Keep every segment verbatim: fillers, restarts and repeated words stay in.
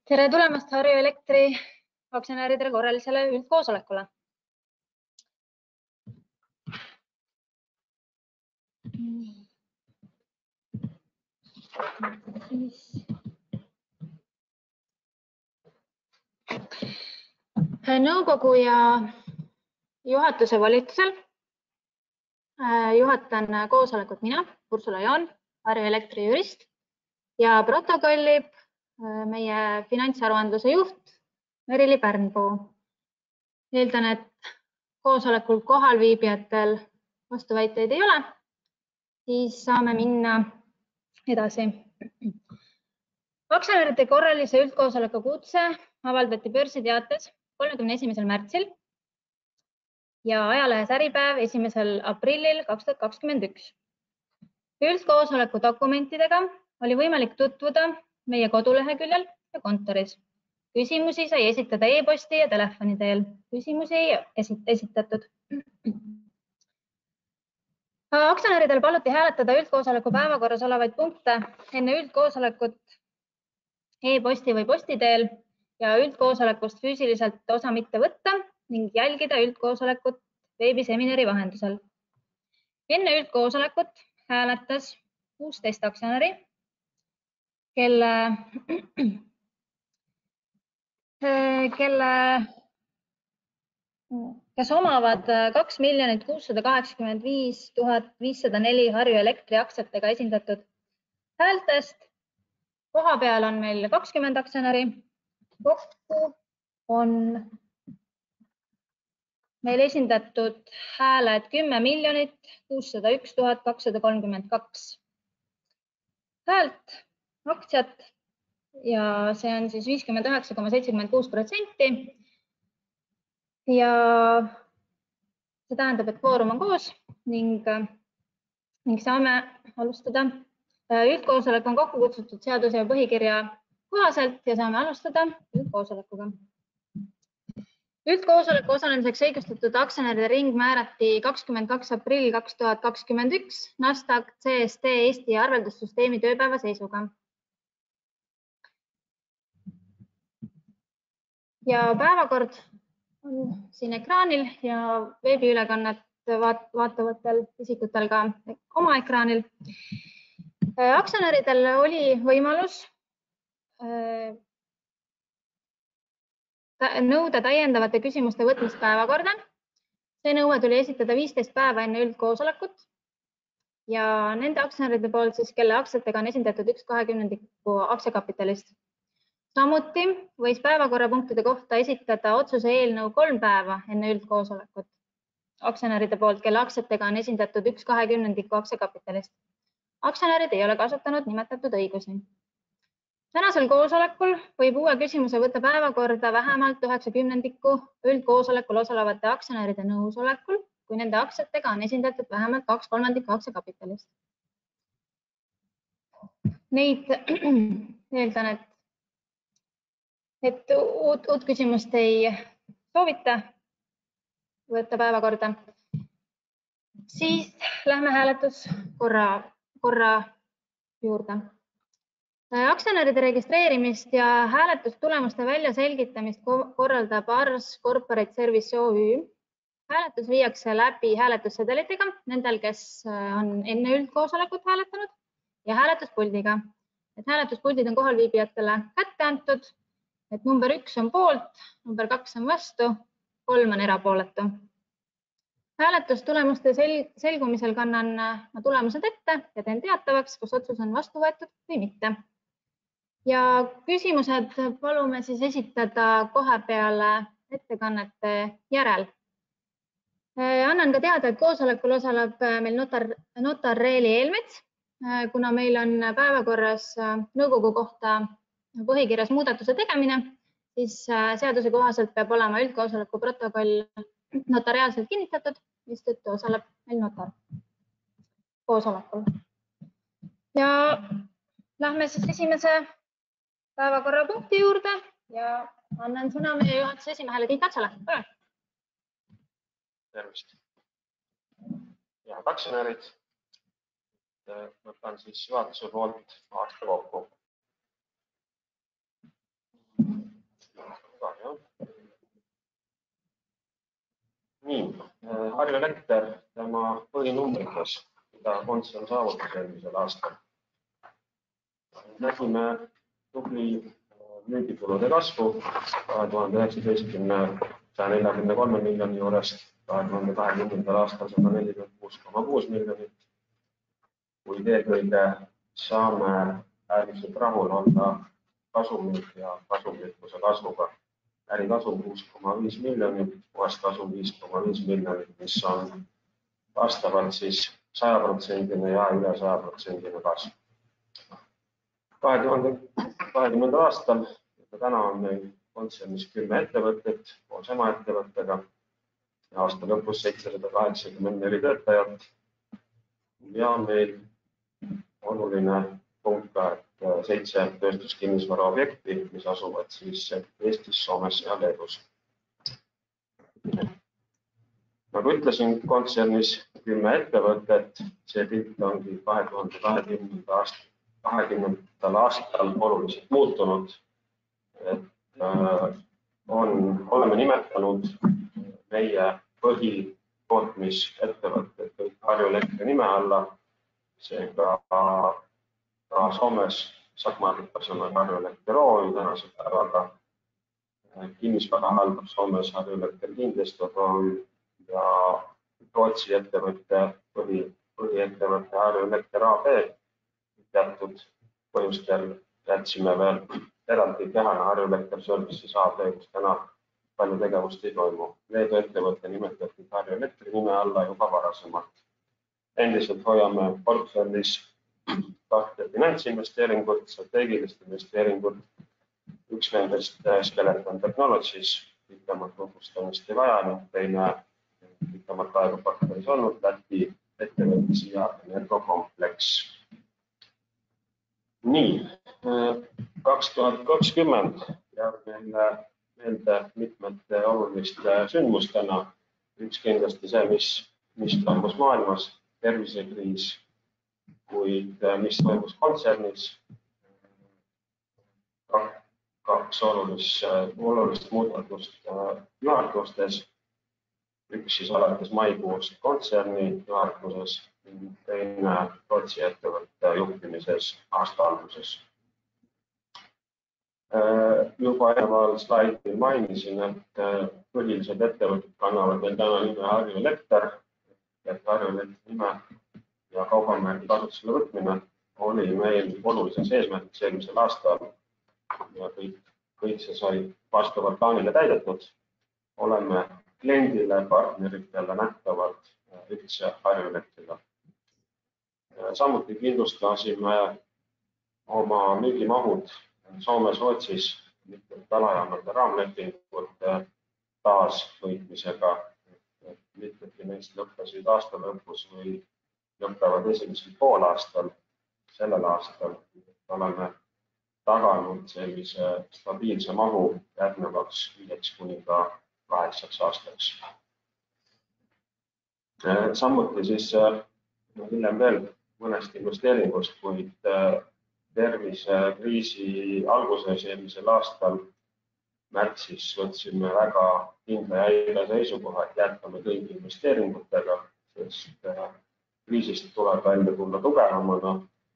Tere tulemast Harju Elektri aktsionäridele korralisele üldkoosolekule. Nõukogu ja juhatuse volitusel juhatan koosolekut mina, Ursula Jaan, Harju Elektri jurist ja protokollib meie finantsaruandluse juht Merili Pärnpuu. Eeldan, et koosolekul kohalviibijatel vastuväiteid ei ole, siis saame minna edasi. Aktsionäride korralise üldkoosoleku kutse avaldati börsiteates kolmekümne esimesel märtsil ja ajalehes Äripäev esimesel aprillil kaks tuhat kakskümmend üks. Üldkoosoleku dokumentidega oli võimalik tutvuda meie koduleheküljel ja kontoris. Küsimusi sai esitada e-posti ja telefoni teel. Küsimusi ei esitatud. Aktsionäridel paluti hääletada üldkoosoleku päevakorras olevaid punkte enne üldkoosolekut e-posti või posti teel ja üldkoosolekust füüsiliselt osa mitte võtta ning jälgida üldkoosolekut veebiseminari vahendusel. Enne üldkoosolekut hääletas kuusteist aktsionäri, kelle, kelle, kes omavad kaks miljonit kuussada kaheksakümmend viis tuhat viissada neli Harju Elektri aktsiatega esindatud häältest. Koha peal on meil kakskümmend aktsionäri. Kokku on meil esindatud hääled kümme miljonit kuussada üks tuhat kakssada kolmkümmend kaks häält, aktsiat ja see on siis viiskümmend üheksa koma seitsekümmend kuus protsenti. Ja see tähendab, et kvoorum on koos ning, ning saame alustada. Üldkoosolek on kokku kutsutud seaduse ja põhikirja kohaselt ja saame alustada üldkoosolekuga. Üldkoosoleku osalemiseks õigustatud aktsionäride ring määrati kakskümmend kaks aprill kaks tuhat kakskümmend üks Nasdaq C S D Eesti arveldussüsteemi tööpäeva seisuga. Ja päevakord on siin ekraanil ja veebiülekannet vaatavatel isikutel ka oma ekraanil. Aktsionäridel oli võimalus nõuda täiendavate küsimuste võtmist päevakorda. See nõue tuli esitada viisteist päeva enne üldkoosolekut ja nende aktsionäride poolt, siis, kelle aktsiatega on esindatud üks kahekümnendiku aktsiakapitalist. Samuti võis päevakorrapunktide kohta esitada otsuse eelnõu kolm päeva enne üldkoosolekut aktsionäride poolt, kelle aktsiatega on esindatud üks kahekümnendiku aktsiakapitalist. Aktsionärid ei ole kasutanud nimetatud õigusi. Tänasel koosolekul võib uue küsimuse võtta päevakorda vähemalt üheksakümnendiku üldkoosolekul osalevate aktsionäride nõusolekul, kui nende aktsiatega on esindatud vähemalt kaks kolmandikku aktsiakapitalist. Neid eeldan, et, et uut, uut küsimust ei soovita võtta päevakorda. Siis lähme hääletuskorra korra juurde. Aktsionäride registreerimist ja hääletustulemuste väljaselgitamist korraldab Ars Corporate Service O Ü. Hääletus viiakse läbi hääletussedelitega nendel, kes on enne üldkoosolekut hääletanud ja hääletuspuldiga. Et hääletuspuldid on kohalviibijatele kätte antud, et number üks on poolt, number kaks on vastu, kolm on erapooletu. Hääletustulemuste selgumisel kannan ma tulemused ette ja teen teatavaks, kas otsus on vastu võetud või mitte. Ja küsimused palume siis esitada kohe peale ettekannete järel. Annan ka teada, et koosolekul osaleb meil notar, notar Reeli Eelmets, kuna meil on päevakorras nõukogu kohta põhikirjas muudatuse tegemine, siis seaduse kohaselt peab olema üldkoosoleku protokoll notariaalselt kinnitatud, mistõttu osaleb meil notar koosolekul. Ja lähme siis esimese päevakorrapunkti juurde ja annan sõna meie juhatuse esimehele Tiit Atsale. Tervist. Ja aktsionärid. Võtan siis juhatuse poolt aasta kokku. Nii, Harju Elekter tema põhinumbrites, mida kontsern saavutas eelmisel aastal. Nägime tubli müügitulude kasvu kahe tuhande üheksateistkümnenda saja neljakümne kolme miljoni juurest kahe tuhande kahekümnendal aastal sada nelikümmend kuus koma kuus miljonit. Kuid eelkõige saame äärmiselt rahul olla kasumid ja kasumlikkuse kasvuga. Ärikasum kuus koma viis miljonit, puhaskasum viis koma viis miljonit, mis on vastavalt siis saja protsendine ja üle saja protsendine kasv. kahe tuhande kahekümnendal aastal ja täna on meil kontsernis kümme ettevõtet koos emaettevõttega ja aasta lõpus seitsesada kaheksakümmend neli töötajat. Ja meil oluline punkt ka, et seitse tööstuskinnisvara objekti, mis asuvad siis Eestis, Soomes ja Leedus. Nagu ütlesin, kontsernis kümme ettevõtet, see pilt ongi kahe tuhande kahekümnendal aastal oluliselt muutunud. Et on, oleme nimetanud meie põhitootmisettevõtted kõik Harju Elektri nime alla. Seega ka Soomes Sakmarkas on Harju Elektri Oy tänase päevaga. Kinnisvara haldab Soomes Harju Elektri Kiinteistus ja Rootsi ettevõtte põhi, põhiettevõtte Harju Elektri A B. Teatud põhjustel jätsime veel eraldi kehana Harju Elektri Services A B, kus täna palju tegevust ei toimu. Leedu ettevõtte nimetati Harju Elektri nime alla juba varasemalt. Endiselt hoiame portfellis kahte finantsinvesteeringut, strateegilist investeeringut. Üks nendest Skeleton Technologies, pikemat tutvustamist ei vaja, teine pikemat aega portfellis olnud, Läti ettevõttis ja Energokompleks. Nii, kaks tuhat kakskümmend jääb meile meelde mitmete oluliste sündmustena. Üks kindlasti see, mis, mis toimus maailmas, tervisekriis, kuid mis toimus kontsernis. Kaks olulist, olulist muudatust juhatustes. Üks siis alates maikuust kontserni juhatuses, teine Rootsi ettevõtte juhtimises aasta alguses. Juba eelneval slaidil mainisin, et põhilised ettevõtted kannavad meil täna nime Harju Elekter. Harju Elektri nime ja kaubamärgi kasutusele võtmine oli meil olulises eesmärgiks eelmisel aastal ja kõik, kõik see sai vastavalt plaanile täidetud. Oleme kliendile, partneritele nähtavalt üldse Harju Elektriga. Samuti kindlustasime oma müügimahud Soomes, Rootsis, mitmete alajaamade raamlepingute taasvõitmisega. Mitmedki neist lõppesid aasta lõpus või lõppevad esimesel poolaastal. Sellel aastal oleme taganud sellise stabiilse mahu järgnevaks viieks kuni ka kaheksaks aastaks. Samuti siis hiljem veel mõnest investeeringust, kuid tervisekriisi alguses eelmisel aastal märtsis võtsime väga kindla ja eile seisukoha, et jätkame kõigi investeeringutega, sest kriisist tuleb välja tulla tugevamana.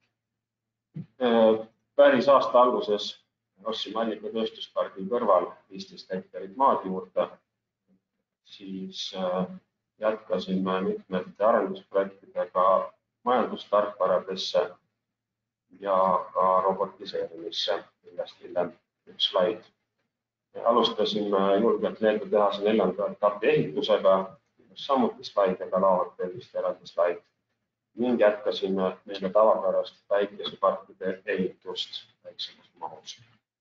Päris aasta alguses ostsime Allika tööstuspargi kõrval viisteist hektarit maad juurde, siis jätkasime mitmete arendusprojektidega majandustarkvaradesse ja ka robotiseerimisse, millest hiljem üks slaid. Alustasime julgelt Leedu tehase neljanda etapi ehitusega, samuti slaidega laavad tervist eraldi slaid. Ning jätkasime meile tavapärast päikeseparkide ehitust väiksemas mahus.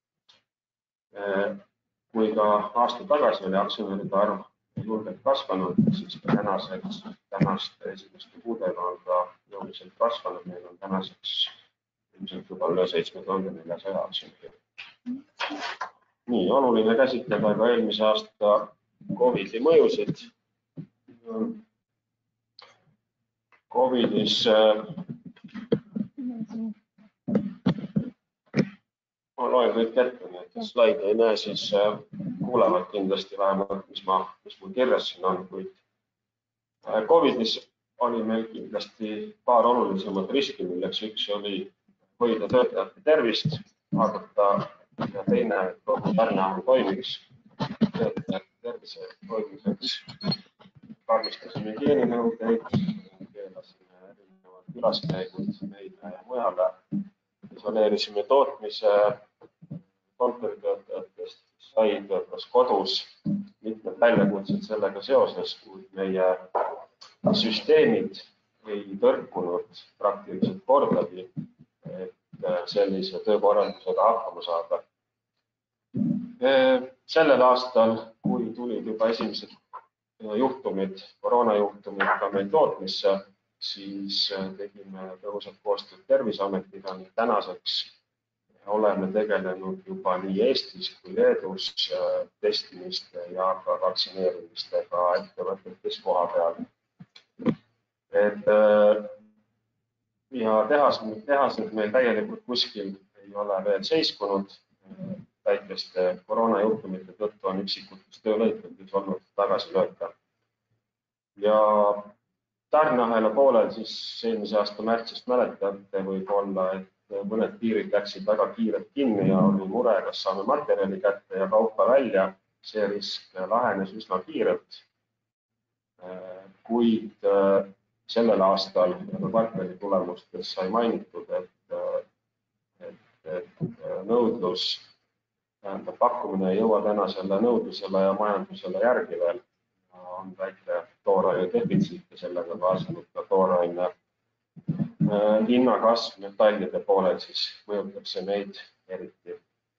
Kui ka aasta tagasi oli aktsionäride arv julgelt kasvanud, siis tänaseks, tänast esimeste kuudega on ka jõuliselt kasvanud. Meil on tänaseks ilmselt juba üle seitsme tuhande neljasaja aktsionäri. Nii, oluline käsitleda ka eelmise aasta Covidi mõjusid. Covidis ma loen kõik ette, nii et slaide ei näe, siis kuulevad kindlasti vähemalt, mis, ma, mis mul kirjas siin on, kuid Covidis oli meil kindlasti paar olulisemat riski, milleks üks oli hoida töötajate tervist, vaadata ja teine, et kogu tarneahel toimiks. Töötajate tervise toimimiseks karmistasime hügieeninõudeid, keelasime erinevad külaskäigud meile ja mujale, isoleerisime tootmise kontoritöötajatest, sai töötas kodus, mitmed väljakutsed sellega seoses, kui meie süsteemid ei tõrkunud praktiliselt kordagi, et sellise töökorraldusega hakkama saada. Sellel aastal, kui tulid juba esimesed juhtumid, koroonajuhtumid ka meil tootmisse, siis tegime tõhusat koostööd Terviseametiga ning tänaseks oleme tegelenud juba nii Eestis kui Leedus testimiste ja ka vaktsineerimistega ettevõtetes koha peal. Et, ja tehas, tehased meil täielikult kuskil ei ole veel seiskunud. Väikeste koroonajuhtumite tõttu on üksikutes töölõikudes olnud tagasilööka. Ja tarneahela poolel siis eelmise aasta märtsist mäletate võib olla, et mõned piirid läksid väga kiirelt kinni ja oli mure, kas saame materjali kätte ja kaupa välja. See risk lahenes üsna kiirelt, kuid sellel aastal kvartali tulemustes sai mainitud, et, et, et nõudlus, pakkumine ei jõua täna selle nõudlusele ja majandusele järgi veel. On väike tooraine defitsiit ja sellega kaasanud ka tooraine hinnakasv metallide poolel, siis mõjutab see meid eriti.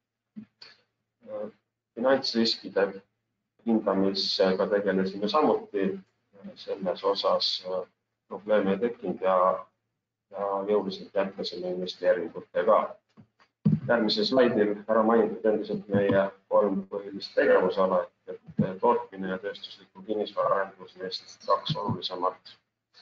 Finantsriskide hindamisega tegelesime samuti, selles osas probleeme ei tekkinud ja, ja jõuliselt jätkasime investeeringutega. Järgmise slaidil ära mainitud endiselt meie kolm põhilist tegevusala, et tootmine ja tööstusliku kinnisvara arendus neist kaks olulisemat.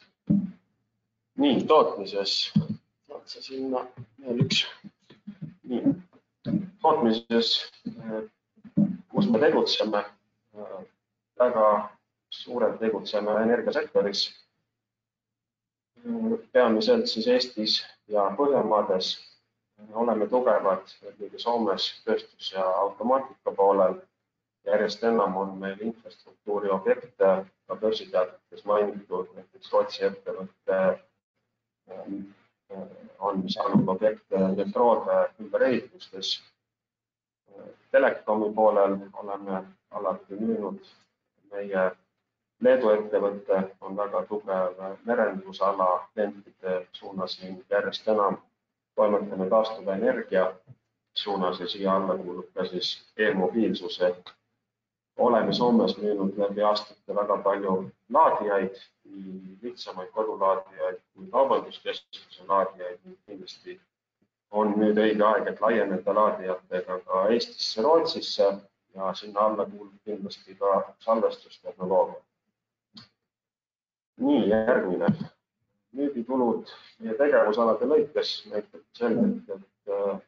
Nii, tootmises, otsa sinna veel üks. Nii, tootmises, kus me tegutseme, väga suurelt tegutseme energiasektoris, peamiselt siis Eestis ja Põhjamaades. Oleme tugevad kõige Soomes tööstus- ja automaatika poolel. Järjest enam on meil infrastruktuuri objekte, ka börsiteadetes mainitud, näiteks Rootsi ettevõtte on saanud objekte metroode ümberehitustes. Telekomi poolel oleme alati müünud. Meie Leedu ettevõte on väga tugev merendusala klientide suunas ning järjest enam toimetame taastuva energia suunas ja siia alla kuulub ka siis e-mobiilsuse. Oleme Soomes müünud läbi aastate väga palju laadijaid, lihtsamaid kodulaadijaid kui kaubanduskeskuse laadijaid. Kindlasti on nüüd õige aeg, et laieneda laadijatega ka Eestisse, Rootsisse ja sinna alla kuulub kindlasti ka salvestustehnoloogia. Nii, järgmine. Müügitulud ja tegevusalade lõikes näitab selgelt, et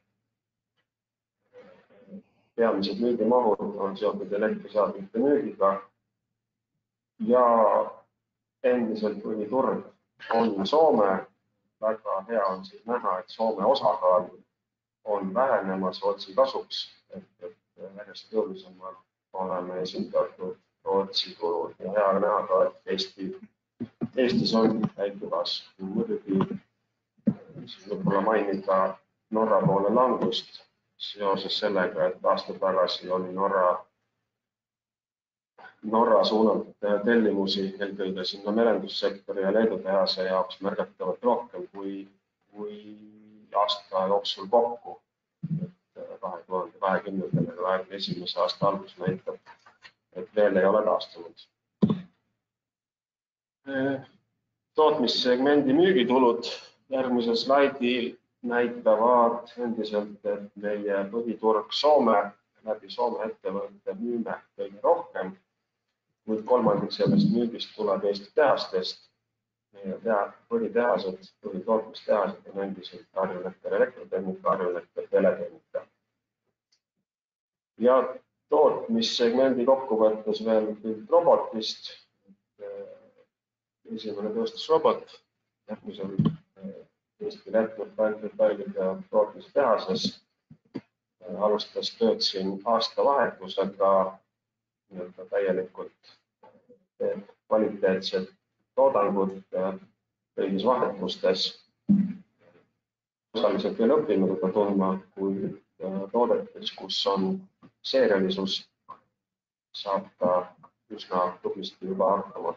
peamised müügimahud on seotud elektriseadmete müügiga ja endiselt põhiturg on Soome. Väga hea on siis näha, et Soome osakaal on vähenemas Rootsi kasuks, et järjest jõulisemalt oleme esindatud Rootsi turul ja hea näha ka, et Eesti Eestis on väike kasv. Muidugi võib-olla mainida Norra poole langust seoses sellega, et aasta tagasi oli Norra, Norra suunalt tellimusi eelkõige sinna merendussektori ja Leedu tehase jaoks märgatavalt rohkem kui, kui aasta jooksul kokku. kahe tuhande kahekümnendal ja kahekümne esimese aasta algus näitab, et veel ei ole taastunud. Tootmissegmendi müügitulud järgmisel slaidil näitavad endiselt, et meie põhiturg Soome läbi Soome ettevõtte müüme kõige rohkem. Nüüd kolmandik sellest müügist tuleb Eesti tehastest. Meie põhitehased, põhitootmistehased on endiselt Harju-Nektar elektrotehnika, Harju-Nektar teletehnika. Ja tootmissegmendi kokkuvõttes veel robotist. esimene tööstusrobot järgmisel Eesti Lätmetaillide tootmise tehases. Alustas tööd siin aastavahetusega täielikult kvaliteetsed toodangud kõigis vahetustes. Osaliselt veel õppinud juba tundma, kui toodetes, kus on seerialisus, saab ta üsna tublisti juba hakkama.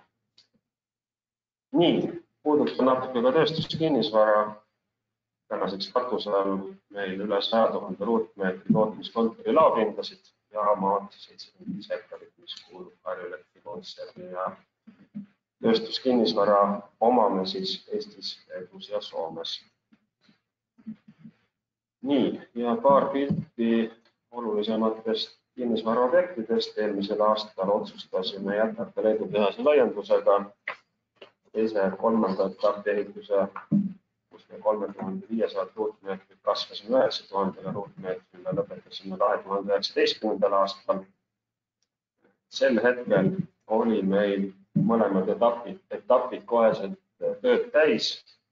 Nii, puudutab natuke ka tööstuskinnisvara. Tänaseks katuse all meil üle saja tuhande ruutmeetri tootmiskontori laopindasid ja maad seitsekümmend viis hektarit, mis kuulub Harju Elektrikontserni ja tööstuskinnisvara omame siis Eestis, Leedus ja Soomes. Nii, ja paar pilti olulisematest kinnisvaraobjektidest. Eelmisel aastal otsustasime jätkata Leedu tehase laiendusega. Teise kolmanda etappi ehituse kolme tuhande viiesaja ruutmeetrit kasvasime üheksa tuhande ruutmeetrile, lõpetasime kahe tuhande üheksateistkümnendal aastal. Sel hetkel oli meil mõlemad etapid, etapid koheselt tööd täis.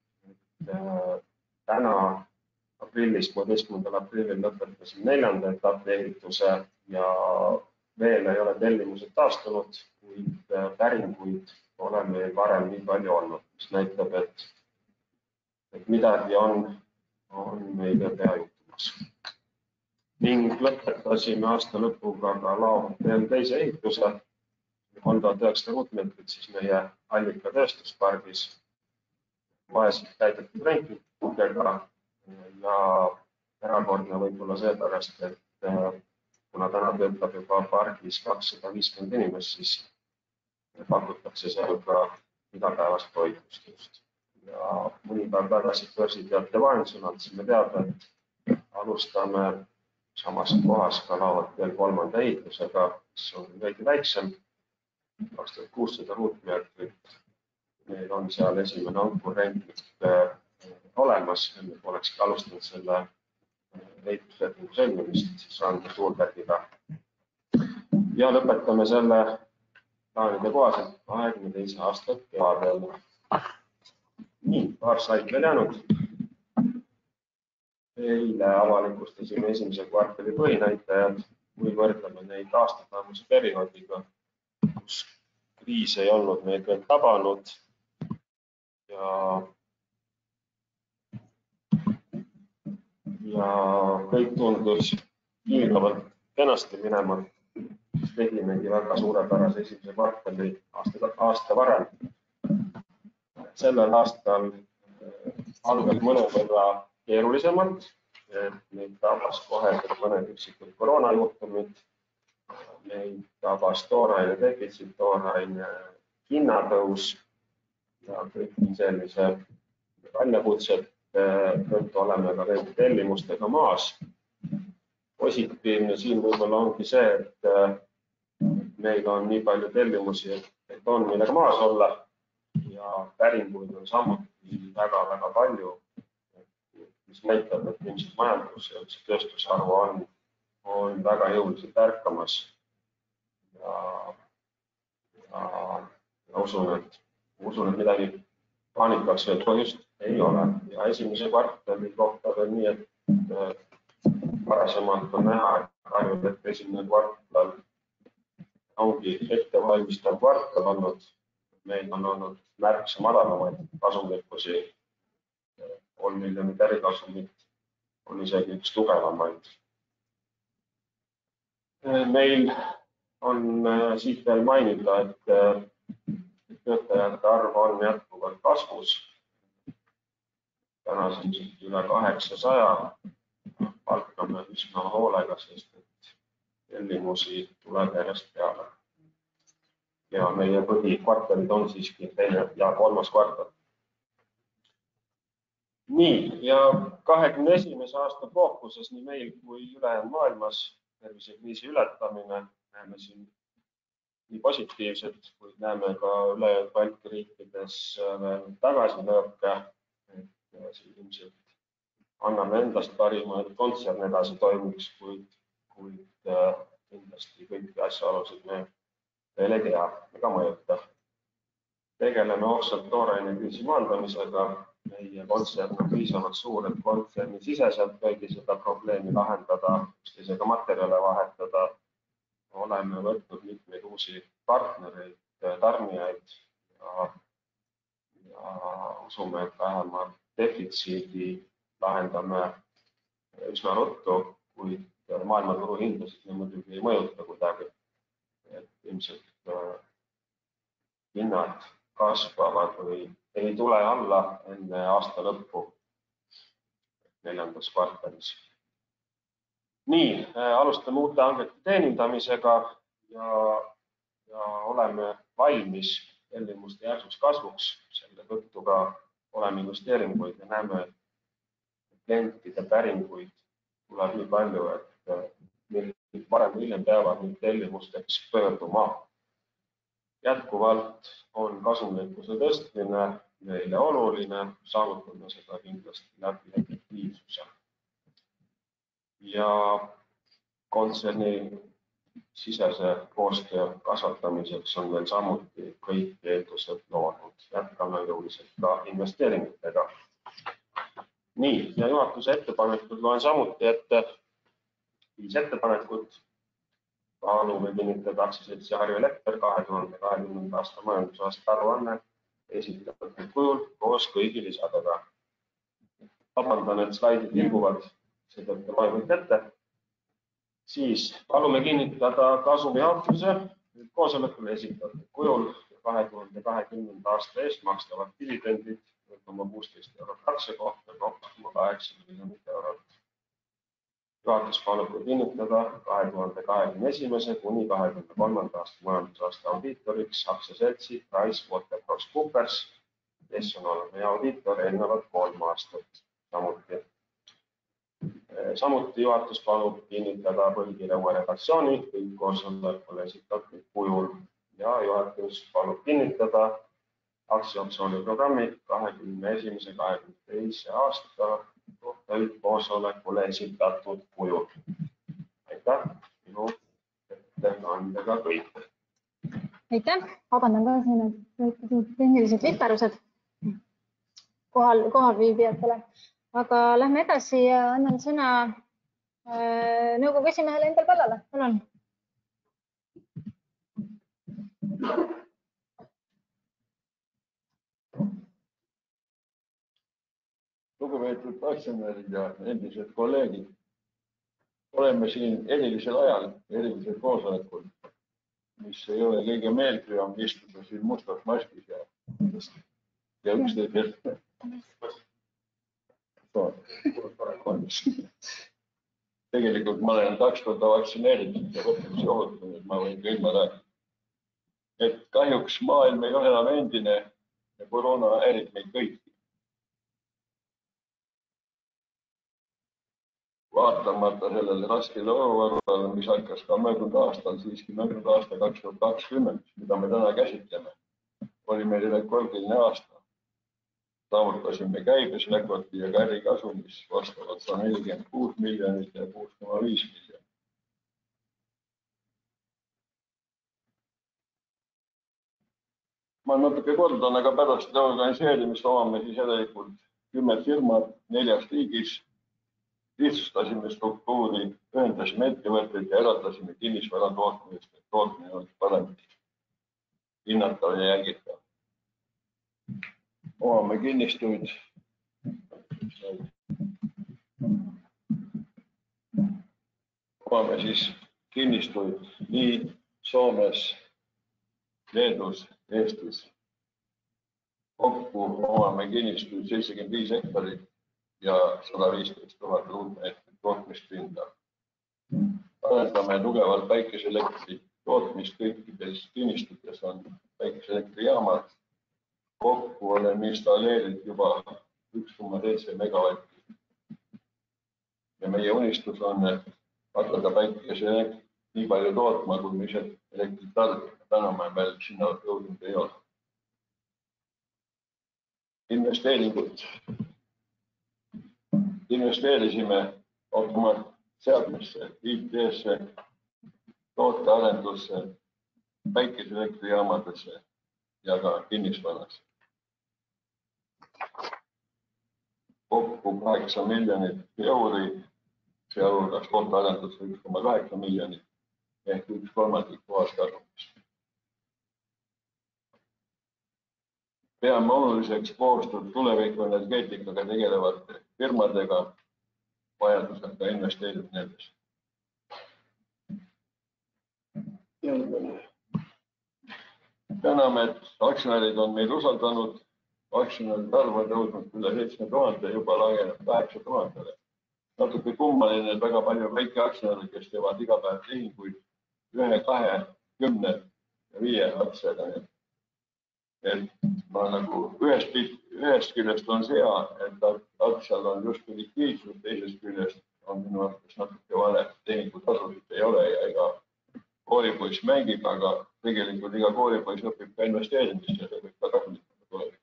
Täna aprillis, kuueteistkümnendal aprillil lõpetasime neljanda etapi ehituse ja veel ei ole tellimused taastunud, kuid päringuid ole meil varem nii palju olnud, mis näitab, et et midagi on, on meile pea juhtumas. Ning lõpetasime aasta lõpuga ka laohotell teise ehituse, kolm tuhat üheksasada ruutmeetrit siis meie Allika tööstuspargis, vaeselt täidetud rentnikega ja erakordne võib-olla seepärast, et kuna täna töötab juba pargis kakssada viiskümmend inimest, siis pakutakse seal ka igapäevast toitlust just. Ja mõni päev tagasi börsiteate vahendusel andsime teada, et alustame samas kohas ka laohotell kolmanda ehitusega, mis on veidi väiksem, kaks tuhat kuussada ruutmeetrit. Meil on seal esimene ankurrentnik olemas, enne olekski alustanud selle ehituslepingu sõlmimist, siis Randus Suurbergiga. Ja lõpetame selle plaanide kohaselt kahekümne teise aasta kevadel. Nii, paar said veel jäänud. Eile avalikustasime esimese kvartali põhinäitajad, kui võrdleme neid aastataguse perioodiga, kus kriis ei olnud meid veel tabanud ja, ja kõik tundus kiiravalt kenasti minema. Tegimegi väga suurepärase esimese kvartali aasta, aasta varem. Sellel aastal algas mõnevõrra keerulisemalt. Meid tabas kohe mõned üksikud koroonajuhtumid. Meid tabas tooraine defitsiit, tooraine hinnatõus ja kõik sellise väljakutsed. Tõttu oleme ka veidi tellimustega maas. Positiivne siin võib-olla ongi see, et meil on nii palju tellimusi, et on millega maas olla. Ja päringuid on samuti väga-väga palju, mis näitab, et ilmselt majandus ja tööstusharu on, on väga jõuliselt ärkamas. Ja, ja, ja usun, et, usun, et midagi paanikaks veel põhjust ei ole. Ja esimese kvartali kohta veel nii, et varasemalt on näha, et Harju Elektri esimene kvartal ongi ettevalmistav kvartal olnud. Meil on olnud märksa madalamaid kasumlikkusi, kolm miljonit ärikasumit on isegi üks tugevamaid. Meil on siit veel mainida, et töötajate arv on jätkuvalt kasvus. Täna siis üle kaheksasaja palkame üsna hoolega, sest et tellimusi tuleb järjest peale. Ja meie põhikvartalid on siiski teine ja kolmas kvartal. Nii, ja kahekümne esimese aasta fookuses nii meil kui ülejäänud maailmas tervisekriisi ületamine. Näeme siin nii positiivset, kuid näeme ka ülejäänud Balti riikides tagasilööke. Ilmselt anname endast parima, et kontsern edasi toimiks, kuid, kuid kindlasti kõiki asjaolusid me veel ei tea ega mõjuta. Tegeleme oksalt tooraine kriisi maandamisega. Meie kontsern on piisavalt suur, et kontserni siseselt kõigi seda probleemi lahendada, üksteisega materjale vahetada. Oleme võtnud mitmeid uusi partnereid, tarnijaid ja, ja usume, et vähemalt defitsiidi lahendame üsna ruttu, kuid maailmaturu hindasid me muidugi ei mõjuta kuidagi. Et ilmselt hinnad kasvavad või ei tule alla enne aasta lõppu neljandas kvartalis. Nii, alustame uute hangete teenindamisega ja, ja oleme valmis tellimuste järsuks kasvuks. Selle tõttu ka oleme investeeringuid ja näeme, et klientide päringuid tuleb nii palju, et varem või hiljem peavad nüüd tellimusteks pöörduma. Jätkuvalt on kasumlikkuse tõstmine meile oluline, saavutame seda kindlasti läbi efektiivsuse. Ja kontserni sisese koostöö kasvatamiseks on veel samuti kõik eeldused loodud. Jätkame jõuliselt ka investeeringutega. Nii, ja juhatuse ettepanekud loen samuti, et viis ettepanekut. Palume kinnitada aktsiaseltsi Harju Elekter kahe tuhande kahekümnenda aasta majandusaasta aruanne esitatud kujul koos kõigi lisadega. Vabandan, et slaidid liiguvad, seetõttu loen ette. Siis palume kinnitada kasumi jaotuse koosolekule esitatud kujul kahe tuhande kahekümnenda aasta eest makstavad dividendid null koma kuusteist eurot aksia kohta, kaks koma kaheksa miljonit eurot. Juhatus palub kinnitada kahe tuhande kahekümne esimese kuni kahe tuhande kolmanda aasta majandusaasta audiitoriks aktsiaseltsi PricewaterhouseCoopers, kes on olnud meie audiitor eelnevad kolm aastat samuti. Samuti juhatus palub kinnitada põhikirja uue redaktsiooni kõik koosolekule esitatud kujul ja juhatus palub kinnitada aktsiaoptsiooni programmi kahekümne esimese kahekümne teise aasta kohta üldkoosolekule esitatud kujul. Aitäh, minu ettekandega kõik. Aitäh, vabandan ka siin, et tehnilised viperused kohal, kohal viibijatele. Aga lähme edasi ja annan sõna äh, nõukogu esimehele Endel Pallale. Palun. Lugupeetud aktsionärid ja endised kolleegid. Oleme siin erilisel ajal, erilisel koosolekul, mis ei ole kõige meeldivam istuda siin mustas maskis ja, ja üksteisel. Tegelikult ma olen kaks korda vaktsineeritud ja võtmisi ohutunud, ma võin ka ilma rääkida. Et kahjuks maailm ei ole enam endine ja koroona häirib meid kõiki. Vaatamata sellele raskele olukorrale, mis hakkas ka möödunud aastal, siiski möödunud aasta kaks tuhat kakskümmend, mida me täna käsitleme, oli meil rekordiline aasta. Saavutasime käibes rekordi ja ärikasumis vastavalt sada nelikümmend kuus miljonit ja kuus koma viis miljonit. Ma natuke kordan, aga pärast organiseerimist omame siis järelikult kümme firmat neljas riigis. Lihtsustasime struktuuri, ühendasime ettevõtteid ja eraldasime kinnisvara tootmisest, et tootmine oleks parem hinnatav ja jälgitav. Omame kinnistuid. Omame siis kinnistuid nii Soomes, Leedus, Eestis. Kokku omame kinnistuid seitsekümmend viis hektarit ja sada viisteist tuhat ruutmeetrit tootmispinda. Arendame tugevalt päikeseelektri tootmist kõikides kinnistutes on päikeseelektrijaamad. Kokku oleme installeerinud juba üks koma seitse megavatti. Ja meie unistus on hakata päikeseelektri nii palju tootma, kui me ise elektrit tarbime. Täna me veel sinna jõudnud ei ole. Investeeringud. Investeerisime automaatseadmesse, I T-sse, tootearendusse, päikeseelektrijaamadesse ja ka kinnisvaras. Kokku kaheksa miljonit euri, sealhulgas kohtaarendus üks koma kaheksa miljonit ehk üks kolmandik puhaskasumist. Peame oluliseks koostööd tuleviku energeetikaga tegelevate firmadega, vajadusel ka investeerib nendes. Täname, et aktsionärid on meil usaldanud. Aktsionäride arv on tõusnud üle seitsme tuhande, juba langenud kaheksa tuhandele. Natuke kummaline, et väga palju väikeaktsionäre, kes teevad iga päev tehinguid ühe, kahe, kümne ja viie aktsiaga. Et ma nagu ühest, ühest küljest on see hea, et aktsial on just likviidsus, teisest küljest on minu arvates natuke vale, tehingutasusid ei ole ja iga koolipoiss mängib, aga tegelikult iga koolipoiss õpib ka investeerimist ja see võib ka kasulitada tulevikku.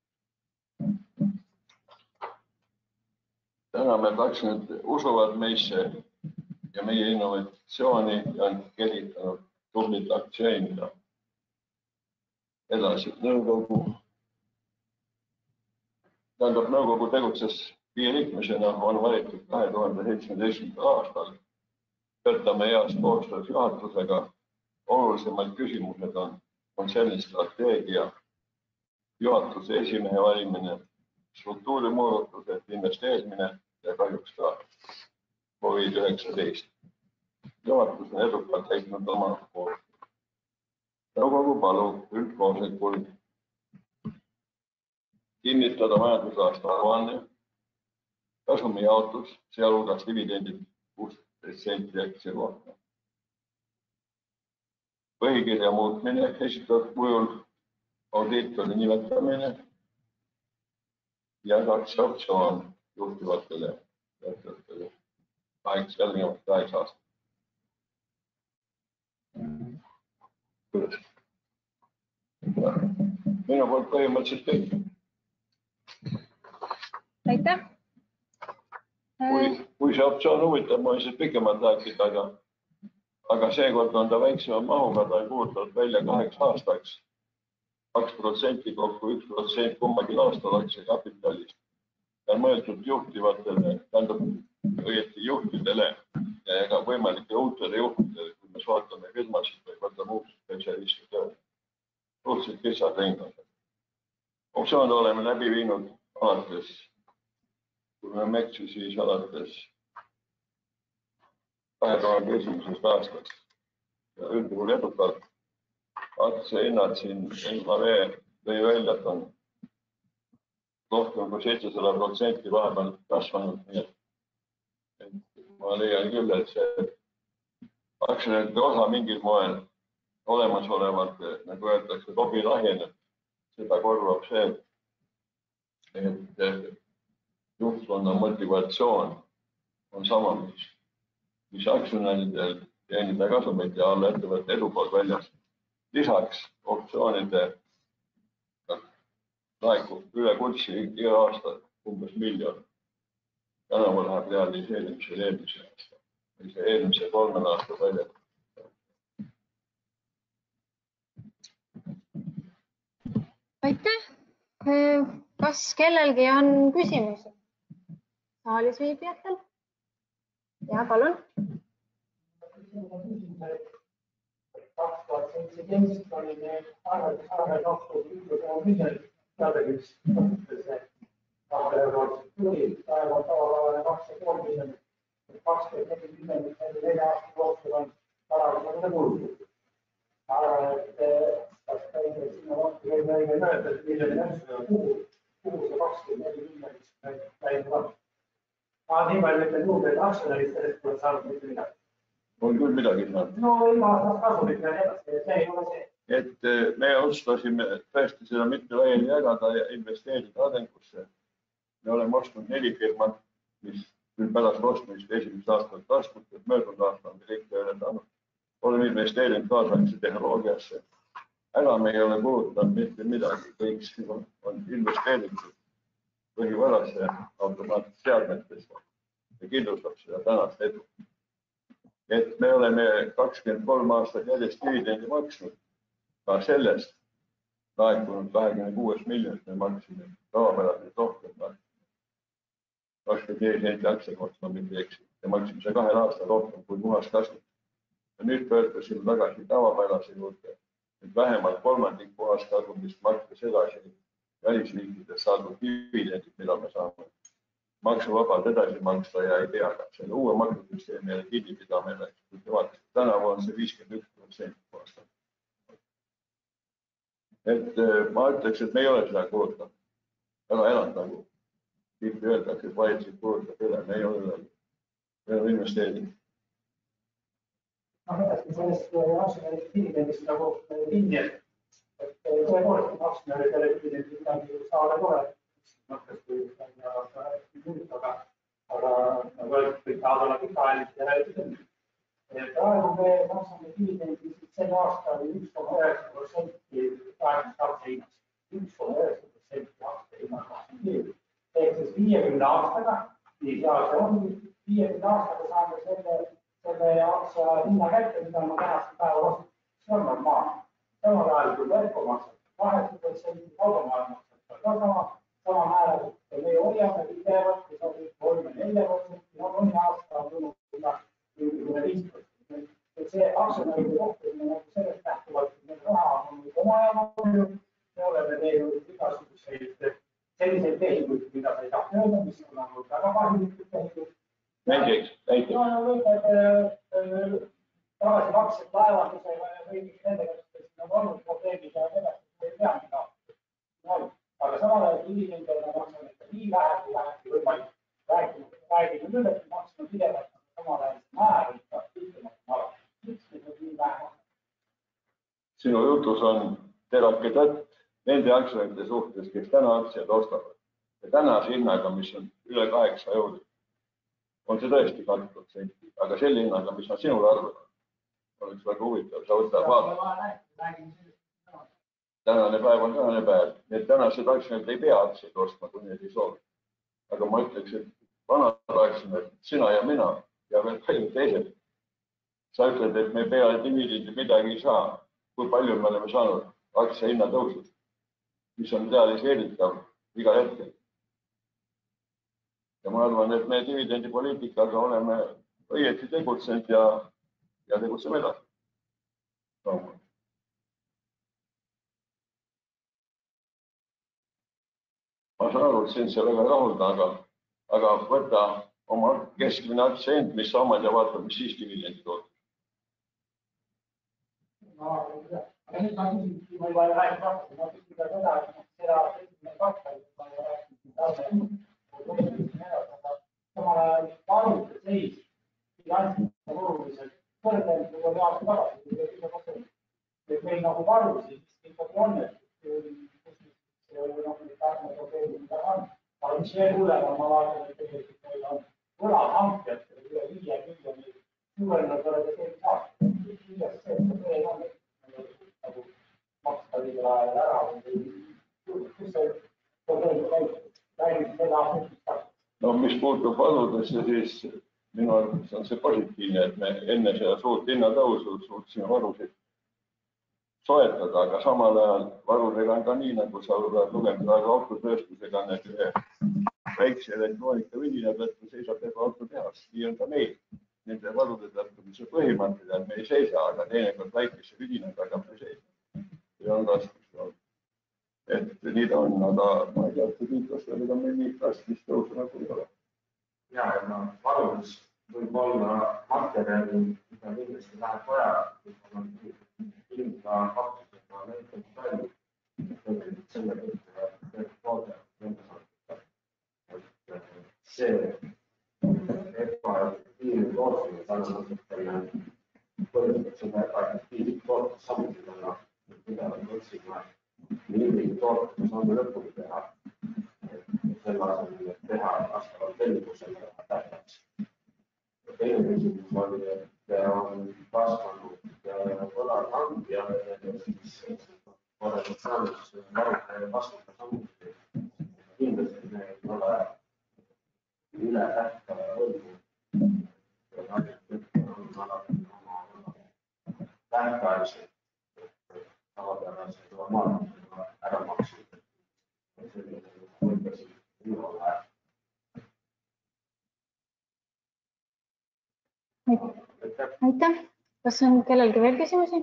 Täname, et aktsionärid usuvad meisse ja meie innovatsiooni ja on kelitanud tublid aktsionärid. Edasi, nõukogu. Tähendab, nõukogu tegutses viieliikmesena, on valitud kahe tuhande seitsmeteistkümnendal aastal. Töötame heas koostöös juhatusega. Olulisemad küsimused on kontserni strateegia, juhatuse esimehe valimine, struktuurimuudatused, investeerimine ja kahjuks ka COVID üheksateist. Juhatus on edukalt täitnud oma koostööd. Nõukogu palub üldkoosolekul kinnitada majandusaasta aruanne, kasumi jaotus, sealhulgas dividendid kuusteist senti aktsia kohta. Põhikirja muutmine, esitatud kujul audiitori nimetamine ja kaks optsioon juhtivatele töötajatele järgnevalt kaheksa aastat. Minu poolt põhimõtteliselt kõik. Aitäh! Kui, kui see optsioon huvitab, ma võin siis pikemalt rääkida, aga, aga seekord on ta väiksema mahuga, ta on kuulutatud välja kaheks aastaks. kaks protsenti kokku, üks protsent kummagi aastal aktsia kapitalist. Ja mõeldud juhtivatele, tähendab õieti juhtidele ja ka võimalike uutele juhtidele, kui me vaatame firmasid või võtame uus spetsialisti tööle. Suhteliselt kitsad ringad. Optsioone oleme läbi viinud alates, kui me meksu, siis alates kahe tuhande esimesest aastast ja üldjuhul edukalt. Aktsia hinnad siin N K V lõi välja, et on rohkem kui seitsesada protsenti vahepeal kasvanud. Nii et ma leian küll, et see aktsionäride osa mingil moel olemasolevat, nagu öeldakse, lobi lahjeneb. Seda korvab see, et juhtkonna motivatsioon on sama, mis, mis aktsionäridel teenida kasumit ja olla ettevõtte edukalt väljas. Lisaks optsioonide laekub üle kurssi iga aasta umbes miljon. Tänavu läheb realiseerimisel eelmise aasta või see eelmise kolmen aasta välja. Aitäh! Kas kellelgi on küsimusi saalis viibijatel? Ja, palun. kaks tuhat seitseteist oli meil arved aastal miljonit teadagis mõttes, et kahekordsed tulid, päeval tavaline kaks ja kolm miljonit, kakskümmend neli miljonit nelja aasta jooksul on parasjagu kulud. Arvan, et kas käime sinna vastu käime õige mööda, et miljoni üheksasada kuhu, kuhu see kakskümmend neli miljonit läinud on. Aga nii palju ütlen juurde, et aktsionärid sellest tuleb saanud mitte midagi. On küll midagi saanud. No iga kasumit ja edasi, see ei ole see. Et me otsustasime tõesti seda mitte laiali jagada ja investeerida arengusse. Me oleme ostnud neli firmat, mis pärast ostmist esimest aastat taskud, et möödunud aastal me kõik tööle saanud. Oleme investeerinud kaasaegse tehnoloogiasse. Ära me ei ole kulutanud mitte midagi, kõik on investeeritud põhivarasse automaatselt seadmetesse ja kindlustab seda tänast edu. Et me oleme kakskümmend kolm aastat järjest dividendi maksnud ka sellest laekunud kahekümne kuuest miljonist, me maksime tavapäraselt rohkem. kakskümmend viis senti aktsia kohta, ma mitte eksi. Ja maksime see kahel aastal rohkem kui puhas kasvud. Ja nüüd pöördasime tagasi tavapärase juurde, et vähemalt kolmandik puhas kasvudest makstes edasi välisriikides saadud dividendid, mida me saame maksuvabalt edasi maksta ja ei pea ka selle uue maksusüsteemi kinni pidama. Tänavu on see viiskümmend üks protsenti puhas kasvud. Et ma ütleks, et me ei ole seda kulutanud. Väga enam nagu tihti öeldakse, et valitsus kulutab üle, me ei ole üle. Me oleme investeerinud. Noh, edasi sellest aktsionärist dividendist nagu kinni, et tõepoolest aktsionäridele dividendid midagi saada ei ole. Aga nagu öeldud, kõik tahavad olla pikaajalist ja räägitud. Praegu me maksame dividendi sel aastal üks koma üheksa protsenti praegust aktsia hinnast. üks koma üheksa protsenti aktsia hinnast. Ehk siis viiekümne aastaga, nii hea see on, viiekümne aastaga saame selle, selle aktsia hinna kätte, mida ma tänast päeva vastu. See on normaalne. Samal ajal kui võrku maksab kaheksa protsenti, kaubamaal maksab ka sama, sama määra. Ja me hoiame pidevalt, kui saab kolm ja nelja protsenti, no mõni aasta on tulnud üle viis protsenti. Et see aktsionäride kohtumine sellest lähtuvalt, et meil raha on oma jaama palju, me oleme teinud igasuguseid selliseid tehinguid, mida sa ei tahta öelda, mis on olnud väga kahjulikud tehingud. Näiteks, näiteks. No, võtad tagasi maksed laevandusega ja kõigis nendega, kes on olnud probleemid ja edasi, ei pea mida. No, aga samal ajal dividendina maksame ikka nii vähe, kui vähegi võimalik. Räägime nüüd, et maksame pidevalt samal ajal määr, ikka üldemata ala. Nii vähe. Sinu jutus on terake tõtt nende aktsionäride suhtes, kes täna aktsiad ostavad. Ja tänase hinnaga, mis on üle kaheksa euri, on see tõesti kaks protsenti. Aga selle hinnaga, mis on sinul arvanud, oleks väga huvitav. Sa võtad vaata. Tänane päev on tänane päev. Need tänased aktsionärid ei pea aktsiaid ostma, kui need ei soovi. Aga ma ütleks, et vanad aktsionärid, sina ja mina ja veel paljud teised, sa ütled, et me peale dividendi midagi ei saa. Kui palju me oleme saanud aktsia hinna tõusud, mis on realiseeritav igal hetkel. Ja ma arvan, et me dividendipoliitikaga oleme õieti tegutsenud ja, ja tegutseme edasi. No. Ma saan aru, et sind see väga rahulda, aga, aga võta oma keskmine aktsia hind, mis sa omad ja vaata, mis siis dividendi toodab. No, aga nüüd ma küsin, kui ma juba räägin rahvast, ma küsin ka seda, et seda esimene kakka, ma ei räägin, samal ajal varude seis finantsiliselt oluliselt kõrgem, kui oli aasta tagasi. Et meil nagu varusid ikkagi on, et Pärnu probleemid, mida on. Aga mis veel hullem on, ma vaatan, et tegelikult meil on võlahankjad üle viie miljoni suurenenud võrreldes eelmise aasta. Kuidas see probleem on, nagu maksta liiga ajal ära või kus see probleem käib? Räägime selle aasta. No mis puutub varudesse, siis minu arvates on see positiivne, et me enne seda suurt hinnatõusu suutsime varusid soetada, aga samal ajal varudega on ka nii, nagu sa oled lugenud, aga autotööstusega need ühe väikse elektroonika vidina tõttu seisab eba autotehas. Nii on ka meil. Nende varude tõttu, mis on põhimõtteliselt, me ei seisa, aga teinekord väikese vidina tagab me seisa. Ja on raskus. Et nii ta on, aga ma ei tea, et liitlastele on meil nii raskist tõusu nagu ei ole. Ja, ja varudes võib olla materjali, mida kindlasti läheb vaja, hinda kaksusega näiteks palju, tegelikult selle kõige kõik toode nende saada. See ebaefektiivne tootmine täna põhjustab seda ebaefektiivset tootmist samuti täna, mida me võtsime millegi tootmine saame lõpuni teha. Selle asemel, et teha vastavalt tellimusele tähtaks. Teine küsimus oli, et on kasvanud võlatank ja siis oleme saanud varude vastuta samuti. Kindlasti me ei ole üle tähtava võlgu. On alati oma tähtväärselt tavapärased normaalselt aitäh. Kas on kellelgi veel küsimusi?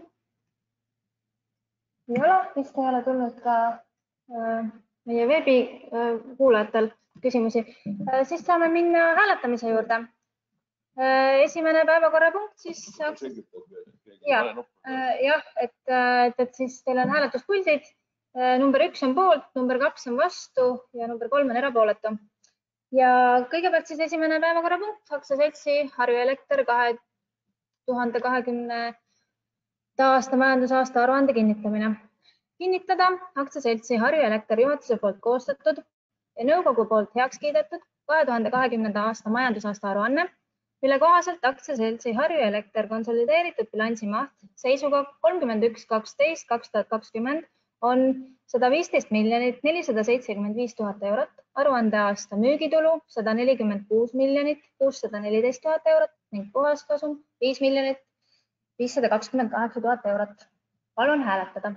Ei ole, vist ei ole tulnud ka meie veebi kuulajatel küsimusi. Siis saame minna hääletamise juurde. Esimene päevakorrapunkt siis saaks... jah, et, et siis teil on hääletuspuldid. Number üks on poolt, number kaks on vastu ja number kolm on erapooletu. Ja kõigepealt siis esimene päevakorrapunkt, aktsiaseltsi Harju Elekter kahe tuhande kahekümnenda aasta majandusaasta aruande kinnitamine. Kinnitada aktsiaseltsi Harju Elekter juhatuse poolt koostatud ja nõukogu poolt heaks kiidetud kahe tuhande kahekümnenda aasta majandusaasta aruanne, mille kohaselt aktsiaseltsi Harju Elekter konsolideeritud bilansimaht seisuga kolmkümmend üks kaksteist kaks tuhat kakskümmend on sada viisteist miljonit nelisada seitsekümmend viis tuhat eurot, aruandeaasta müügitulu sada nelikümmend kuus miljonit kuussada neliteist tuhat eurot ning puhaskasum viis miljonit viissada kakskümmend kaheksa tuhat eurot. Palun hääletada.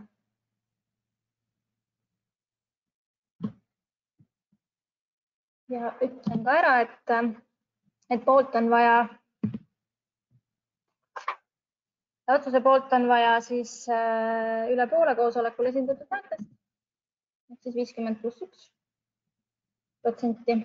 Ja ütlen ka ära, et, et poolt on vaja, otsuse poolt on vaja siis üle poole koosolekul esindatud häältest, siis viiskümmend pluss üks protsenti.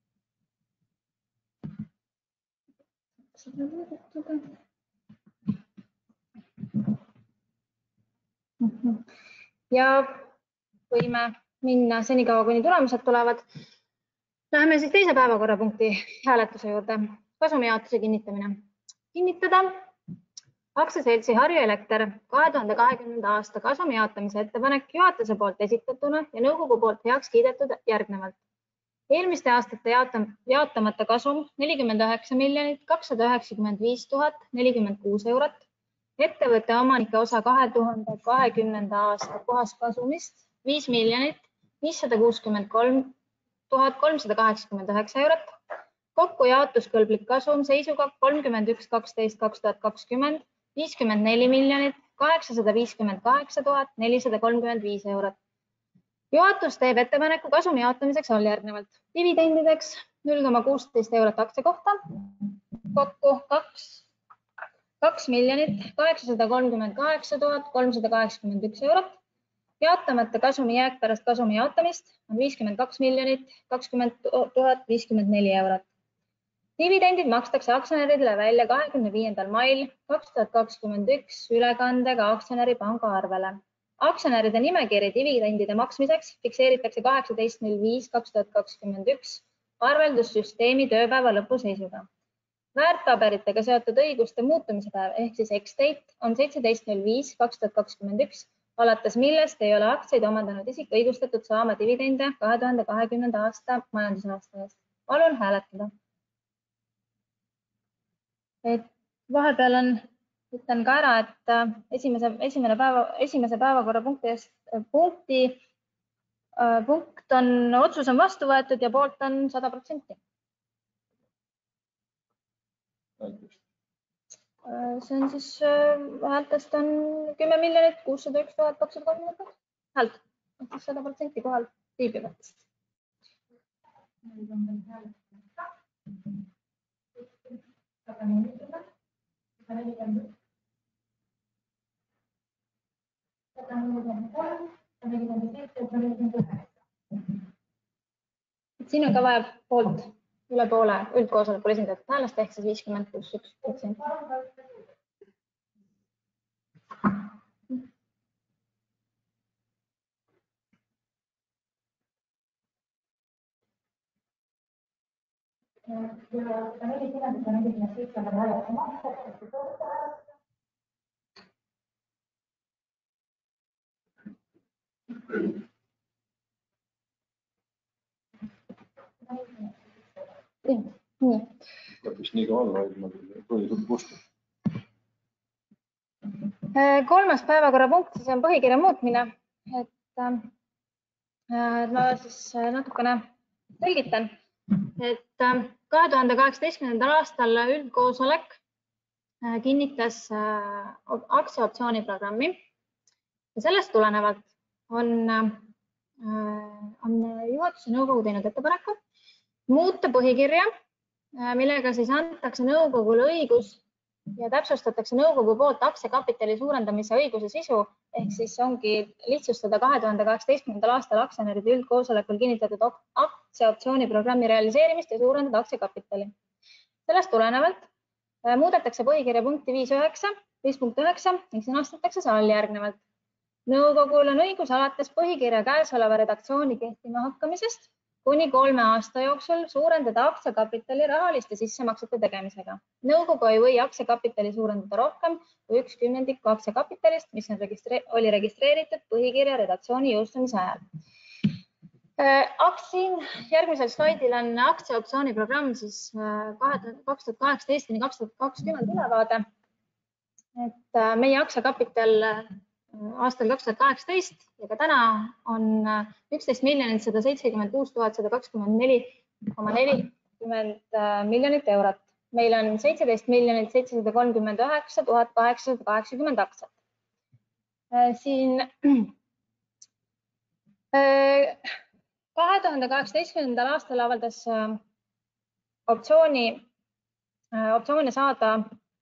Ja võime minna senikaua, kuni tulemused tulevad. Läheme siis teise päevakorrapunkti hääletuse juurde. Kasumijaotuse kinnitamine. Kinnitada aktsiaseltsi Harju Elekter kahe tuhande kahekümnenda aasta kasumi jaotamise ettepanek juhatuse poolt esitatuna ja nõukogu poolt heaks kiidetud järgnevalt. Eelmiste aastate jaotamata kasum nelikümmend üheksa miljonit kakssada üheksakümmend viis tuhat nelikümmend kuus eurot, ettevõtte omanike osa kahe tuhande kahekümnenda aasta puhaskasumist viis miljonit viissada kuuskümmend kolm tuhat kolmsada kaheksakümmend üheksa eurot, kokku jaotuskõlblik kasum seisuga kolmkümmend üks kaksteist kaks tuhat kakskümmend viiskümmend neli miljonit kaheksasada viiskümmend kaheksa tuhat nelisada kolmkümmend viis eurot. Juhatus teeb ettepaneku kasumi jaotamiseks all järgnevalt. Dividendideks null koma kuusteist eurot aktsia kohta, kokku kaks miljonit kaheksasada kolmkümmend kaheksa tuhat kolmsada kaheksakümmend üks eurot. Jaotamata kasumi jääk pärast kasumi jaotamist on viiskümmend kaks miljonit kakskümmend tuhat viiskümmend neli eurot. Dividendid makstakse aktsionäridele välja kahekümne viiendal mail kaks tuhat kakskümmend üks ülekandega aktsionäri panga arvele. Aktsionäride nimekiri dividendide maksmiseks fikseeritakse kaheksateist null viis kaks tuhat kakskümmend üks arveldussüsteemi tööpäeva lõpu seisuga. Väärtpaberitega seotud õiguste muutumise päev ehk siis ex-date on seitseteist null viis kaks tuhat kakskümmend üks, alates millest ei ole aktsiaid omandanud isik õigustatud saama dividende kahe tuhande kahekümnenda aasta majandusaasta eest. Palun hääletada. Et vahepeal on, ütlen ka ära, et esimese, esimene päeva, esimese päevakorrapunkti eest punkti, punkt on, otsus on vastu võetud ja poolt on sada protsenti. See on siis häältest on kümme miljonit kuussada üks tuhat kakssada kolmkümmend häält. sada protsenti kohal viibivatest. Siin on ka vaja poolt üle poole üldkoosolekul esindatud häälest ehk siis viiskümmend pluss üks protsenti. Nii. Vist nii ka olla, et ma põhiliselt kustu. Kolmas päevakorrapunkt siis on põhikirja muutmine. Et ma siis natukene selgitan, et kahe tuhande kaheksateistkümnendal aastal üldkoosolek kinnitas aktsiaoptsiooniprogrammi ja sellest tulenevalt on, on juhatuse nõukogu teinud ettepaneku muuta põhikirja, millega siis antakse nõukogule õigus ja täpsustatakse nõukogu poolt aktsiakapitali suurendamise õiguse sisu ehk siis ongi lihtsustada kahe tuhande kaheksateistkümnendal aastal aktsionäride üldkoosolekul kinnitatud aktsiaoptsiooniprogrammi realiseerimist ja suurendada aktsiakapitali. Sellest tulenevalt muudetakse põhikirja punkti viis punkt üheksa ning sõnastatakse see alljärgnevalt. Nõukogul on õigus alates põhikirja käesoleva redaktsiooni kehtima hakkamisest kuni kolme aasta jooksul suurendada aktsiakapitali rahaliste sissemaksete tegemisega. Nõukogu ei või aktsiakapitali suurendada rohkem kui üks kümnendikku aktsiakapitalist, mis on registre oli registreeritud põhikirja redaktsiooni jõustumise ajal. Siin järgmisel slaidil on aktsiaoptsiooniprogramm siis kaks tuhat kaheksateist kuni kaks tuhat kakskümmend ülevaade. Et meie aktsiakapital aastal kaks tuhat kaheksateist ja ka täna on üksteist miljonit sada seitsekümmend kuus tuhat sada kakskümmend neli koma nelikümmend miljonit eurot. Meil on seitseteist miljonit seitsesada kolmkümmend üheksa tuhat kaheksasada kaheksakümmend aktsiat. Siin kahe tuhande kaheksateistkümnendal aastal avaldas optsiooni, optsioone saada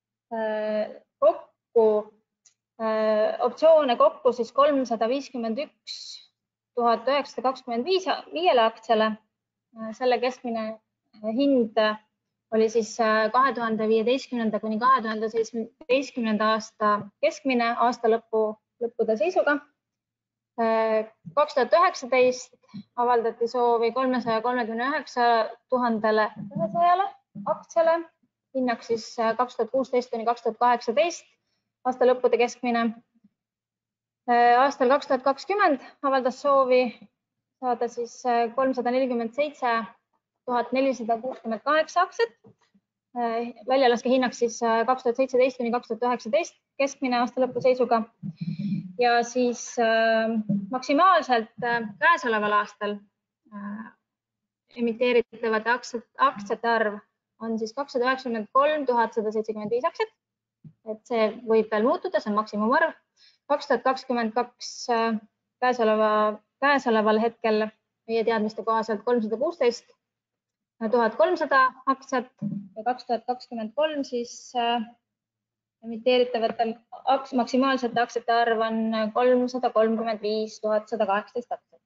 kokku optsioone kokku siis kolmsada viiskümmend üks tuhat üheksasada kakskümmend viis viiele aktsiale. Selle keskmine hind oli siis kahe tuhande viieteistkümnenda kuni kahe tuhande seitsmeteistkümnenda aasta keskmine aasta lõpu, lõppude seisuga. kaks tuhat üheksateist avaldati soovi kolmesaja kolmekümne üheksa tuhandele ühesajale aktsiale. Hinnaks siis kaks tuhat kuusteist kuni kaks tuhat kaheksateist. Aasta lõppude keskmine. Aastal kaks tuhat kakskümmend avaldas soovi saada siis kolmsada nelikümmend seitse tuhat nelisada kuuskümmend kaheksa aktsiat. Väljalaske hinnaks siis kaks tuhat seitseteist kuni kaks tuhat üheksateist keskmine aasta lõpu seisuga. Ja siis maksimaalselt käesoleval aastal emiteeritavate aktsiate arv on siis kakssada üheksakümmend kolm tuhat sada seitsekümmend viis aktsiat. Et see võib veel muutuda, see on maksimumarv. kaks tuhat kakskümmend kaks käesoleva, käesoleval hetkel meie teadmiste kohaselt kolmsada kuusteist tuhat kolmsada aktsiat ja kaks tuhat kakskümmend kolm siis emiteeritavate aks, maksimaalsete aktsiate arv on kolmsada kolmkümmend viis tuhat sada kaheksateist aktsiat.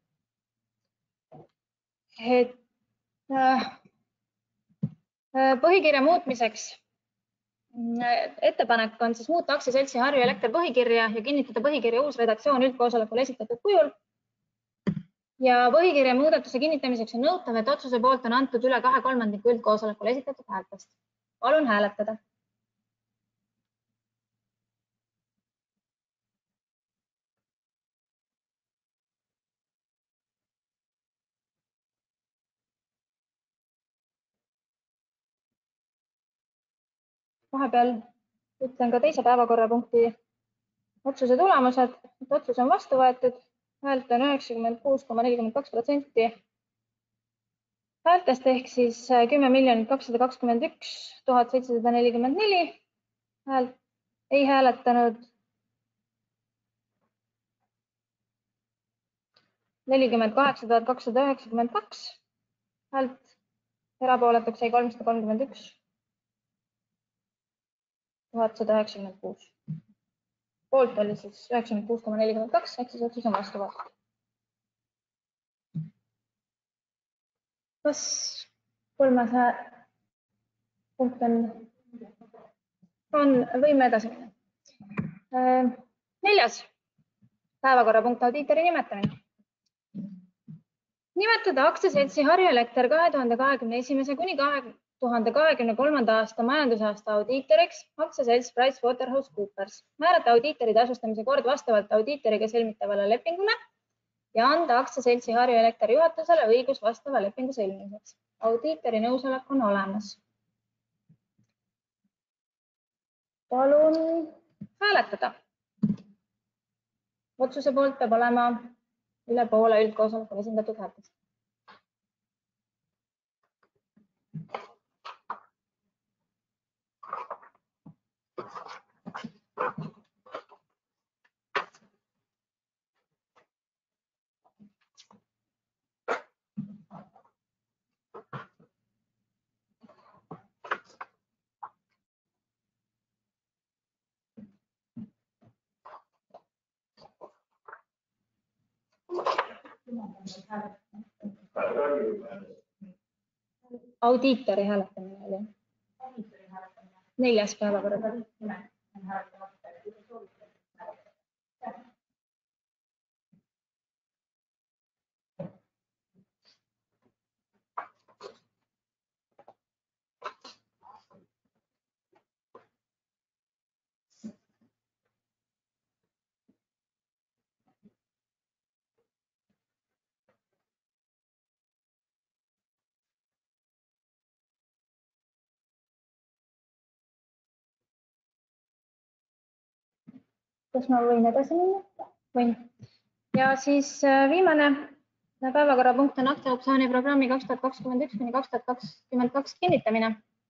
Et põhikirja muutmiseks ettepanek on siis muuta aktsiaseltsi Harju Elekter põhikirja ja kinnitada põhikirja uus redaktsioon üldkoosolekul esitatud kujul. Ja põhikirja muudatuse kinnitamiseks on nõutav, et otsuse poolt on antud üle kahe kolmandiku üldkoosolekul esitatud häältest. Palun hääletada. Vahepeal ütlen ka teise päevakorrapunkti otsuse tulemused, et otsus on vastu võetud. Häält on üheksakümmend kuus koma nelikümmend kaks protsenti häältest ehk siis kümme miljonit kakssada kakskümmend üks tuhat seitsesada nelikümmend neli häält. Ei hääletanud nelikümmend kaheksa tuhat kakssada üheksakümmend kaks häält. Erapooletuks jäi kolmsada kolmkümmend üks tuhat sada üheksakümmend kuus. Poolt oli siis üheksakümmend kuus koma nelikümmend kaks, ehk siis otsus on vastu võetud. Kas kolmas punkt on, on, võime edasi minna. Neljas päevakorrapunkt audiitori nimetamine. Nimetada aktsiaseltsi Harju Elekter kahe tuhande kahekümne esimese kuni kahe tuhande kahekümne kolmanda aasta majandusaasta audiitoriks aktsiaselts PricewaterhouseCoopers. Määrata audiitori tasustamise kord vastavalt audiitoriga sõlmitavale lepingule ja anda aktsiaseltsi Harju Elekter juhatusele õigus vastava lepingu sõlmimiseks. Audiitori nõusolek on olemas. Palun hääletada. Otsuse poolt peab olema üle poole üldkoosolekul esindatud häältest. Audiitori hääletamine oli. Neljas päevakorda. Kas ma võin edasi minna? Võin. Ja siis viimane päevakorrapunkt on aktsiaoptsiooni programmi kaks tuhat kakskümmend üks kuni kaks tuhat kakskümmend kaks kinnitamine.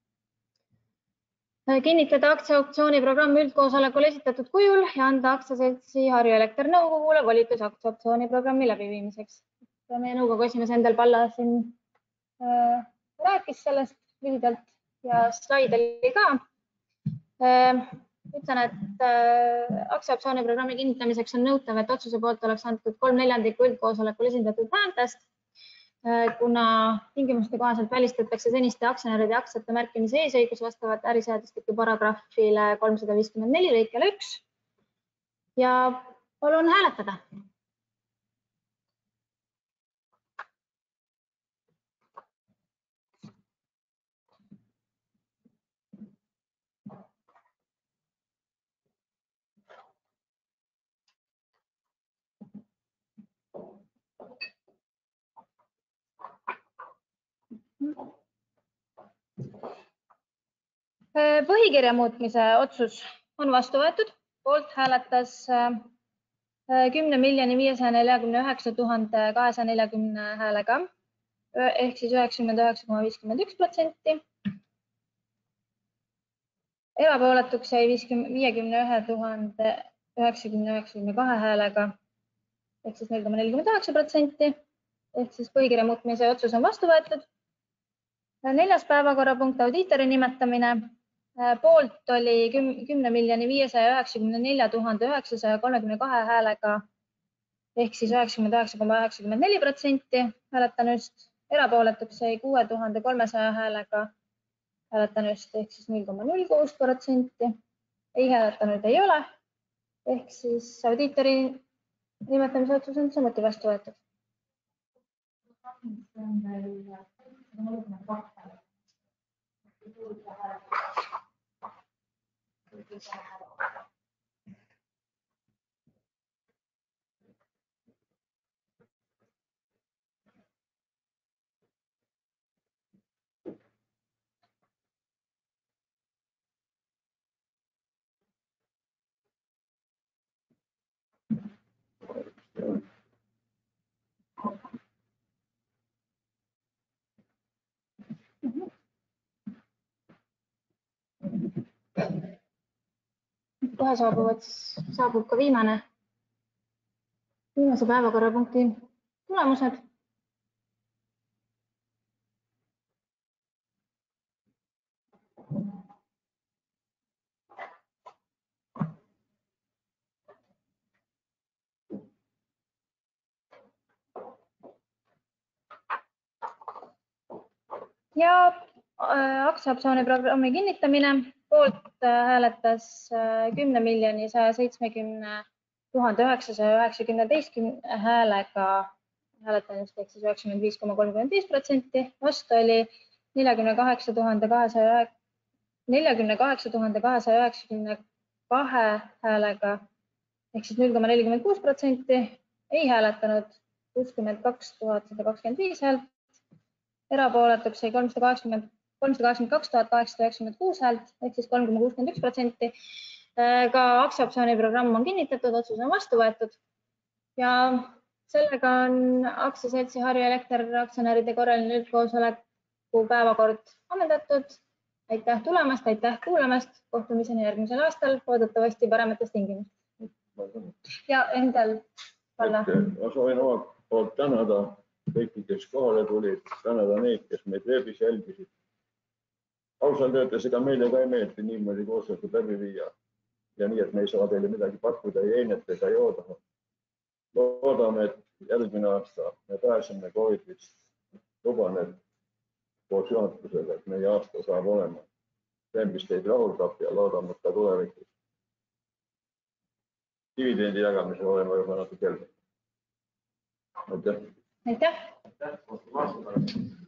Kinnitada aktsiaoptsiooni programm üldkoosolekul esitatud kujul ja anda aktsiaseltsi Harju Elekter nõukogule volitus aktsiaoptsiooni programmi läbiviimiseks. Meie nõukogu esimees Endel Palla siin äh, rääkis sellest lühidalt ja slaid oli ka. Äh, Ütlen, et äh, aktsiaoptsiooni programmi kinnitamiseks on nõutav, et otsuse poolt oleks antud kolm neljandikku üldkoosolekul esindatud häältest, äh, kuna tingimuste kohaselt välistatakse seniste aktsionäride aktsiate märkimise eesõigus vastavalt äriseadustiku paragrahvile kolmsada viiskümmend neli lõikele üks. Ja palun hääletada. Põhikirja muutmise otsus on vastu võetud. Poolt hääletas kümne miljoni viiesaja neljakümne üheksa tuhande kahesaja neljakümne häälega ehk siis üheksakümmend üheksa koma viiskümmend üks protsenti. Erapooletuks jäi viiekümne ühe tuhande üheksakümne üheksa kahe häälega ehk siis null koma nelikümmend üheksa protsenti. Ehk siis põhikirja muutmise otsus on vastu võetud. Neljas päevakorrapunkt audiitori nimetamine. Poolt oli kümne miljoni viiesaja üheksakümne nelja tuhande üheksasaja kolmekümne kahe häälega ehk siis üheksakümmend üheksa koma üheksakümmend neli protsenti hääletanust. Erapooletuks jäi kuue tuhande kolmesaja häälega hääletanust ehk siis null koma null kuus protsenti. Ei hääletanud ei ole. Ehk siis audiitori nimetamise otsus on samuti vastu võetud. Kohe saabuvad, saabub ka viimane, viimase päevakorrapunkti tulemused. Ja aktsiaoptsiooni programmi kinnitamine. Poolt hääletas kümne miljoni saja seitsmekümne tuhande üheksasaja üheksakümne teistkümne häälega hääletanust ehk siis üheksakümmend viis koma kolmkümmend viis protsenti. Vastu oli neljakümne kaheksa tuhande kahesaja üheksakümne kahe häälega ehk siis null koma nelikümmend kuus protsenti. Ei hääletanud kuuskümmend kaks tuhat sada kakskümmend viis häält. Erapooletuks jäi kolmsada kaheksakümmend kaks tuhat kaheksasada üheksakümmend kuus häält ehk siis kolm koma kuuskümmend üks protsenti. Ka aktsiaoptsiooni programm on kinnitatud, otsus on vastu võetud ja sellega on aktsiaseltsi Harju Elekter aktsionäride korraline üldkoosoleku päevakord ammendatud. Aitäh tulemast, aitäh kuulamast. Kohtumiseni järgmisel aastal, loodetavasti paremates tingimustes. Ja Endel Palla. Ma soovin oma poolt tänada kõiki, kes kohale tulid, tänada neid, kes meid veebis jälgisid. Ausalt öeldes, ega meile ka ei meeldi niimoodi koosolekut läbi viia ja nii, et me ei saa teile midagi pakkuda ei einet ega jooda. Loodame, et järgmine aasta me pääseme Covidist, luban, et koos juhatusega, et meie aasta saab olema see, mis teid rahuldab ja loodame ka tulevikus. Dividendi jagamisel olema juba natuke helge. Aitäh. Aitäh. Aitäh.